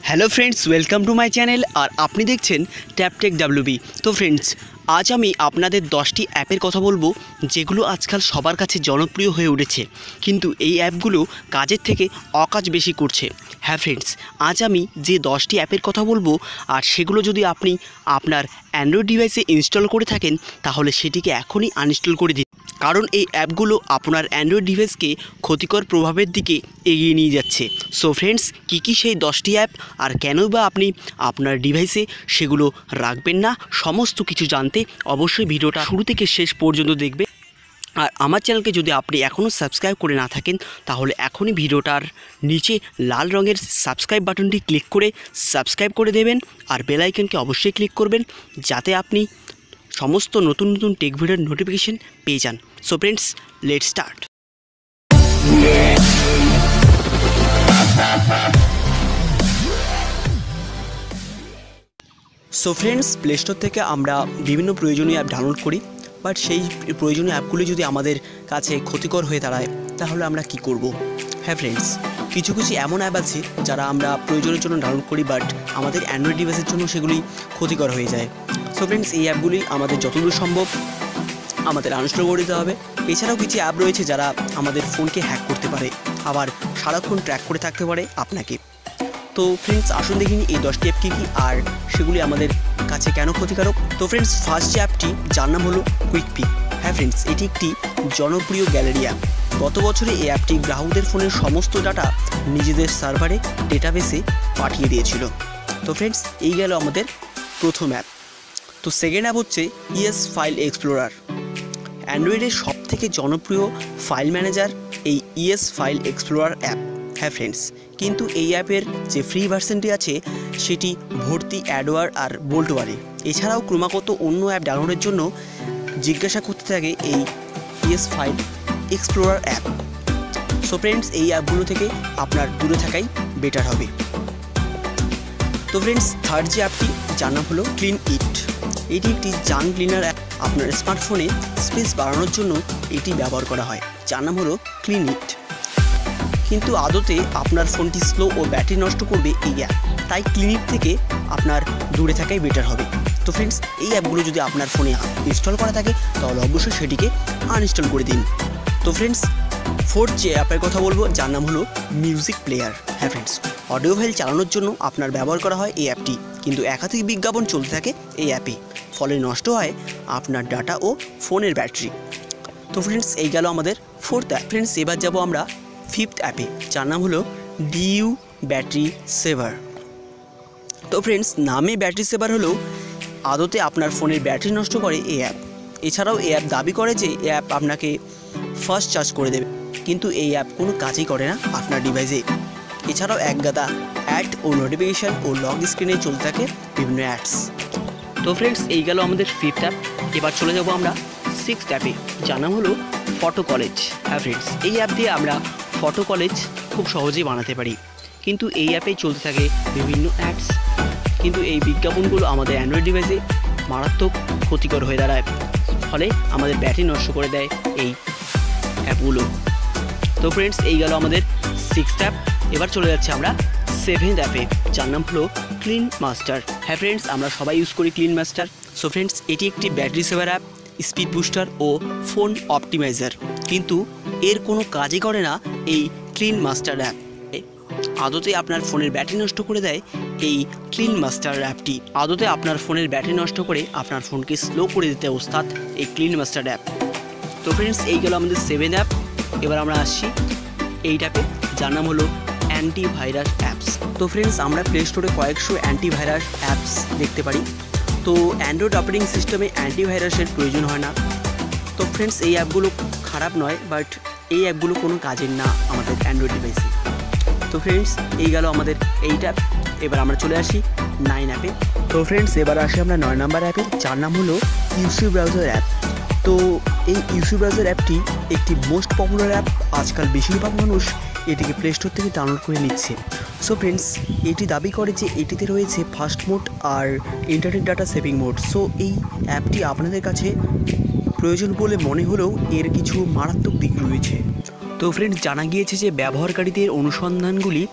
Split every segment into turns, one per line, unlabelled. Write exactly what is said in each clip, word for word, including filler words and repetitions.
Hello friends welcome to my channel और आपनी देखছেন ট্যাপটেক WB. তো ফ্রেন্ডস আজ আমি আপনাদের দশটি অ্যাপের কথা বলবো যেগুলো আজকাল সবার কাছে জনপ্রিয় হয়ে উঠেছে, কিন্তু এই অ্যাপগুলো কাজের থেকে অকাজ বেশি করছে। হ্যাঁ ফ্রেন্ডস, আজ আমি যে দশটি অ্যাপের কথা বলবো আর সেগুলো যদি আপনি আপনার অ্যান্ড্রয়েড ডিভাইসে ইনস্টল করে থাকেন তাহলে সেটিকে এখনই আনইনস্টল করে দিন, কারণ এই অ্যাপগুলো আপনার অ্যান্ড্রয়েড ডিভাইসকে ক্ষতিকর প্রভাবের দিকে এগিয়ে নিয়ে যাচ্ছে। সো ফ্রেন্ডস, কী কী সেই দশটি অ্যাপ আর কেন বা আপনি আপনার ডিভাইসে সেগুলো রাখবেন না, সমস্ত কিছু জানতে অবশ্যই ভিডিওটা শুরু থেকে শেষ পর্যন্ত দেখবে। আর আমার চ্যানেলকে যদি আপনি এখনও সাবস্ক্রাইব করে না থাকেন তাহলে এখনই ভিডিওটার নিচে লাল রঙের সাবস্ক্রাইব বাটনটি ক্লিক করে সাবস্ক্রাইব করে দেবেন আর বেল আইকনকে অবশ্যই ক্লিক করবেন যাতে আপনি সমস্ত নতুন নতুন টেক ভিডিওর নোটিফিকেশন পেয়ে যান। So friends, let's start. So friends, play store থেকে আমরা বিভিন্ন প্রয়োজনীয় অ্যাপ ডাউনলোড করি, বাট সেই প্রয়োজনীয় অ্যাপগুলি যদি আমাদের কাছে ক্ষতিকর হয়ে দাঁড়ায় তাহলে আমরা কি করব? হ্যাঁ ফ্রেন্ডস, কিছু কিছু এমন অ্যাপ আছে যারা আমরা প্রয়োজনের জন্য ডাউনলোড করি, বাট আমাদের অ্যান্ড্রয়েড ডিভাইসের জন্য সেগুলি ক্ষতিকর হয়ে যায়। সো ফ্রেন্ডস, এই অ্যাপগুলি আমাদের যতদূর সম্ভব আমাদের আনইনস্টল করে দিতে হবে। এছাড়াও কিছু অ্যাপ রয়েছে যারা আমাদের ফোনকে হ্যাক করতে পারে, আবার সারাক্ষণ ট্র্যাক করে থাকতে পারে আপনাকে। তো ফ্রেন্ডস, আসুন দেখিনি এই দশটি অ্যাপ কী কী আর সেগুলি আমাদের কাছে কেন ক্ষতিকারক। তো ফ্রেন্ডস, ফার্স্ট যে অ্যাপটি যার নাম হলো কুইকপিক। হ্যাঁ ফ্রেন্ডস, এটি একটি জনপ্রিয় গ্যালারি অ্যাপ। গত বছরে এই অ্যাপটি গ্রাহকদের ফোনের সমস্ত ডাটা নিজেদের সার্ভারে ডেটাবেসে পাঠিয়ে দিয়েছিল। তো ফ্রেন্ডস, এই গেল আমাদের প্রথম অ্যাপ। তো সেকেন্ড অ্যাপ হচ্ছে ইএস ফাইল এক্সপ্লোরার। অ্যান্ড্রয়েডের সবথেকে জনপ্রিয় ফাইল ম্যানেজার এই ইএস ফাইল এক্সপ্লোরার অ্যাপ। হ্যাঁ ফ্রেন্ডস, কিন্তু এই অ্যাপের যে ফ্রি ভার্সনটি আছে সেটি ভর্তি অ্যাডওয়্যার আর বোল্টওয়্যারে। এছাড়াও ক্রমাগত অন্য অ্যাপ ডাউনলোডের জন্য জিজ্ঞাসা করতে থাকে এই ES file explorer app. So friends, এই অ্যাপগুলো থেকে আপনার দূরে থাকাই বেটার হবে। তো ফ্রেন্ডস, থার্ড যে অ্যাপটি যার নাম হলো ক্লিন ইট। এটি একটি জাঙ্ক ক্লিনার অ্যাপ। আপনার স্মার্টফোনে স্পেস বাড়ানোর জন্য এটি ব্যবহার করা হয়, যার নাম হলো ক্লিন ইট। কিন্তু আদতে আপনার ফোনটি স্লো ও ব্যাটারি নষ্ট করবে এই অ্যাপ, তাই ক্লিনিক থেকে আপনার দূরে থাকাই বেটার হবে। তো ফ্রেন্ডস, এই অ্যাপগুলো যদি আপনার ফোনে ইনস্টল করা থাকে তাহলে অবশ্যই সেটিকে আনইনস্টল করে দিন। তো ফ্রেন্ডস, ফোর্থ যে অ্যাপের কথা বলবো যার নাম হলো মিউজিক প্লেয়ার। হ্যাঁ ফ্রেন্ডস, অডিও ফাইল চালানোর জন্য আপনার ব্যবহার করা হয় এই অ্যাপটি, কিন্তু একাধিক বিজ্ঞাপন চলতে থাকে এই অ্যাপে, ফলে নষ্ট হয় আপনার ডাটা ও ফোনের ব্যাটারি। তো ফ্রেন্ডস, এই গেল আমাদের ফোর্থ অ্যাপ। ফ্রেন্ডস, এবার যাব আমরা ফিফথ অ্যাপে যার নাম হলো ডিইউ ব্যাটারি সেভার। তো ফ্রেন্ডস, নামে ব্যাটারি সেভার হলেও আদতে আপনার ফোনের ব্যাটারি নষ্ট করে এই অ্যাপ। এছাড়াও এই অ্যাপ দাবি করে যে এই অ্যাপ আপনাকে ফাস্ট চার্জ করে দেবে, কিন্তু এই অ্যাপ কোনো কাজই করে না আপনার ডিভাইসে। এছাড়াও একগাদা অ্যাড ও নোটিফিকেশান ও লগ স্ক্রিনে চলতে থাকে বিভিন্ন অ্যাডস। তো ফ্রেন্ডস, এই গেল আমাদের ফিফথ অ্যাপ। এবার চলে যাব আমরা সিক্সথ অ্যাপে যার নাম হলো ফটো কলেজ। হ্যাঁ ফ্রেন্ডস, এই অ্যাপ দিয়ে আমরা ফটো কলেজ খুব সহজেই বানাতে পারি, কিন্তু এই অ্যাপেই চলতে থাকে বিভিন্ন অ্যাডস, কিন্তু এই বিজ্ঞাপনগুলো আমাদের অ্যান্ড্রয়েড ডিভাইসে মারাত্মক ক্ষতিকর হয়ে দাঁড়ায়, ফলে আমাদের ব্যাটারি নষ্ট করে দেয় এই অ্যাপগুলো। তো ফ্রেন্ডস, এই গেল আমাদের সিক্সথ অ্যাপ। এবার চলে যাচ্ছে আমরা সেভেন্থ অ্যাপে যার নাম হলো ক্লিন মাস্টার। হ্যাঁ ফ্রেন্ডস, আমরা সবাই ইউজ করি ক্লিন মাস্টার। সো ফ্রেন্ডস, এটি একটি battery saver app, speed booster ও ফোন অপটিমাইজার, কিন্তু এর কোনো কাজই করে না এই ক্লিন মাস্টার অ্যাপ। আদতে আপনার ফোনের ব্যাটারি নষ্ট করে দেয় এই ক্লিন মাস্টার অ্যাপটি। আদতে আপনার ফোনের ব্যাটারি নষ্ট করে আপনার ফোনকে স্লো করে দিতে ওস্তাদ এই ক্লিন মাস্টার অ্যাপ। তো ফ্রেন্ডস, এই গেল আমাদের সেভেন অ্যাপ। এবার আমরা আসছি এইট অ্যাপে যার নাম হলো অ্যান্টিভাইরাস অ্যাপস। তো ফ্রেন্ডস, আমরা প্লে স্টোরে কয়েকশো অ্যান্টিভাইরাস অ্যাপস দেখতে পারি। তো অ্যান্ড্রয়েড অপারেটিং সিস্টেমে অ্যান্টিভাইরাসের প্রয়োজন হয় না। তো ফ্রেন্ডস, এই অ্যাপগুলো খারাপ নয়, বাট এই অ্যাপগুলো কোনো কাজের না আমাদের অ্যান্ড্রয়েড ডিভাইসে। তো ফ্রেন্ডস, এই গেল আমাদের এইট অ্যাপ। এবার আমরা চলে আসি নাইন অ্যাপে। তো ফ্রেন্ডস, এবার আসি আমরা নয় নাম্বার অ্যাপে যার নাম হলো ইউসি ব্রাউজার অ্যাপ। তো এই ইউসি ব্রাউজার অ্যাপটি একটি মোস্ট পপুলার অ্যাপ। আজকাল বেশিরভাগ মানুষ এটিকে প্লে স্টোর থেকে ডাউনলোড করে নিচ্ছে। সো ফ্রেন্ডস, এটি দাবি করে যে এটিতে রয়েছে ফাস্ট মোড আর internet data saving mode. So এই অ্যাপটি আপনাদের কাছে প্রয়োজন বলে মনে হলেও এর কিছু মারাত্মক দিক রয়েছে। তো ফ্রেন্ডস, জানা গিয়েছে যে ব্যবহারকারীদের অনুসন্ধানগুলি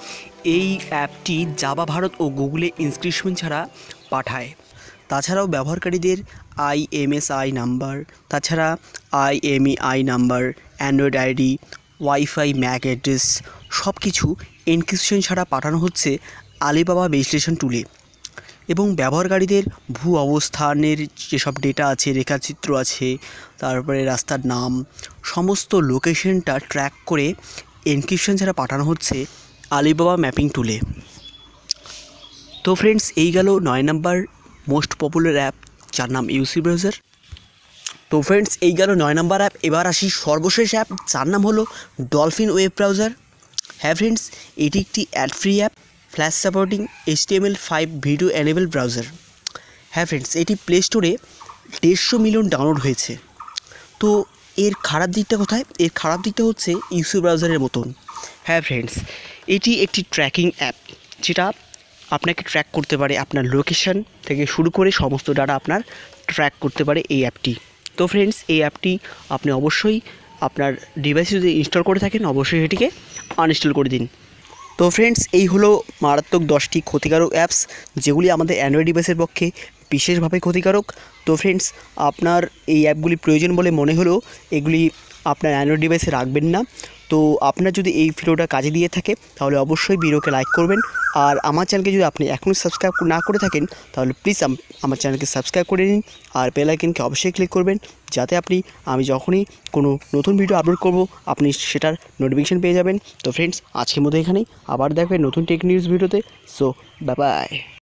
এই অ্যাপটি জাভা ভারত ও গুগলে ইনস্ক্রিপশন ছাড়া পাঠায়। তাছাড়াও ব্যবহারকারীদের আইএমএসআই নাম্বার, তাছাড়া IMEI number, Android ID, wifi MAC address সব কিছু এনক্রিপশন ছাড়া পাঠানো হচ্ছে আলিবাবা বিশ্লেষণ টুলে। এবং ব্যবহারকারীদের ভূ অবস্থানের যেসব ডেটা আছে, রেখাচিত্র আছে, তারপরে রাস্তার নাম, সমস্ত লোকেশনটা ট্র্যাক করে এনক্রিপশন ছাড়া পাঠানো হচ্ছে আলিবাবা ম্যাপিং টুলে। তো ফ্রেন্ডস, এই গেল নয় নাম্বার মোস্ট পপুলার অ্যাপ, যার নাম ইউসি ব্রাউজার। তো ফ্রেন্ডস, এই গেল নয় নাম্বার অ্যাপ। এবার আসি সর্বশেষ অ্যাপ, যার নাম হলো ডলফিন ওয়েব ব্রাউজার। হ্যাঁ ফ্রেন্ডস, এটি একটি ad free app, flash supporting H T M L five video enable browser. হ্যাঁ ফ্রেন্ডস, এটি প্লে স্টোরে দেড়শো মিলিয়ন ডাউনলোড হয়েছে। তো এর খারাপ দিকটা কোথায়? এর খারাপ দিকটা হচ্ছে ইউসি ব্রাউজারের মতন। হ্যাঁ ফ্রেন্ডস, এটি একটি ট্র্যাকিং অ্যাপ, যেটা আপনাকে ট্র্যাক করতে পারে, আপনার লোকেশন থেকে শুরু করে সমস্ত ডাটা আপনার ট্র্যাক করতে পারে এই অ্যাপটি। তো ফ্রেন্ডস, এই অ্যাপটি আপনি অবশ্যই আপনার ডিভাইসে যদি ইনস্টল করে থাকেন, অবশ্যই এটিকে আনইনস্টল করে দিন। তো ফ্রেন্ডস, এই হলো মারাত্মক দশটি ক্ষতিকারক অ্যাপস, যেগুলি আমাদের অ্যান্ড্রয়েড ডিভাইসের পক্ষে বিশেষভাবে ক্ষতিকারক। তো ফ্রেন্ডস, আপনার এই অ্যাপগুলি প্রয়োজন বলে মনে হলেও এগুলি আপনার অ্যান্ড্রয়েড ডিভাইসে রাখবেন না। তো আপনার যদি এই ভিডিওটা কাজে দিয়ে থাকে তাহলে অবশ্যই ভিডিওকে লাইক করবেন। আর আমার চ্যানেলকে যদি আপনি এখনও সাবস্ক্রাইব না করে থাকেন তাহলে প্লিজ আমার চ্যানেলকে সাবস্ক্রাইব করে নিন, আর বেল আইকনকে অবশ্যই ক্লিক করবেন, যাতে আপনি আমি যখনই কোনো নতুন ভিডিও আপলোড করব আপনি সেটার নোটিফিকেশান পেয়ে যাবেন। তো ফ্রেন্ডস, আজকের মতো এখানেই, আবার দেখবেন নতুন টেক নিউজ ভিডিওতে। So bye by.